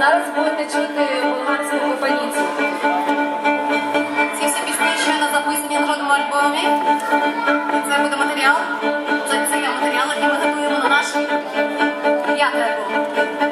Зараз будете чути болгарську кафаніцу. Ці всі пісні щойно записані на жодному альбомі. Це буде матеріал. Це є матеріал, який ми готуємо на наш 5-й альбом.